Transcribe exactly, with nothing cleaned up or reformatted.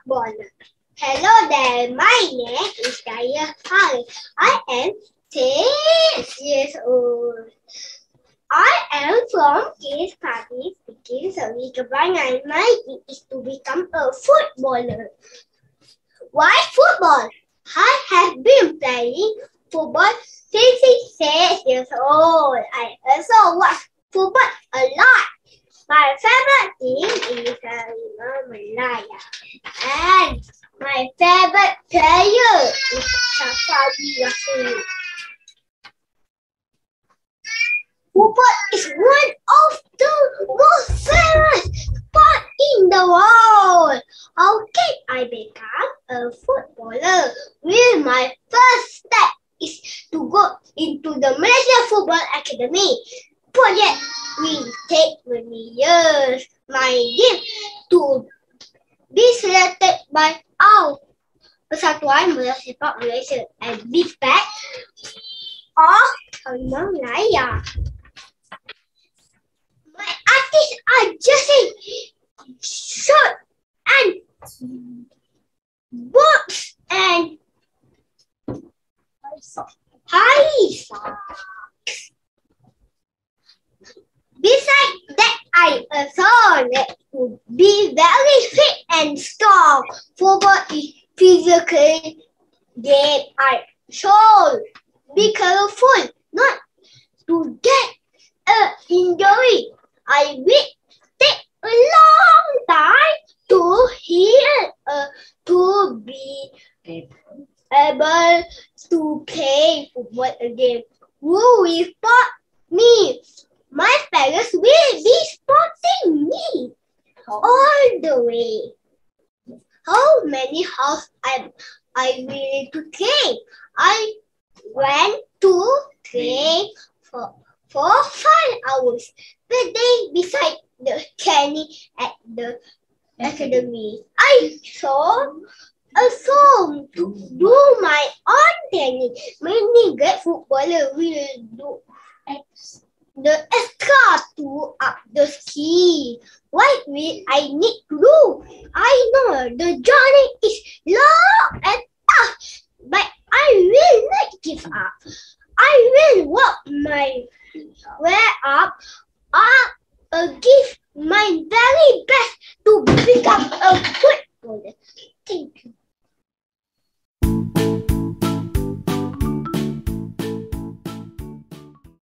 footballer. Hello there, my name is Dayyan. I am six years old. I am from Kiddos Party speaking Seri Kembangan. My dream is to become a footballer. Why football? I have been playing football since six years old. I also watch football a lot. My favorite team is Semenyih, and my favorite player is Cyberjaya. Football is one of the most famous sports in the world. How can I become a footballer? Well, my first step is to go into the Malaysia Football Academy. Project will take many years. My dream to be selected by our Persatuan Bola Sepak Malaysia and be back of Taman Raya. My artists are dressing short and boots and high socks. Besides that, I also like to be very fit and strong. Football is physical game. I should be careful not to get an injury. I will take a long time to heal uh, to be able to play football again. Who will support me? My parents will be supporting me all the way. How many hours am I willing to train? I went to train for, for five hours per day beside the training at the academy. I saw a song to do my own training. Many great footballers will do the extra to up the ski. What will I need to do? I know the journey is long and tough, but I will not give up. I will work my way up. I will give my very best to become a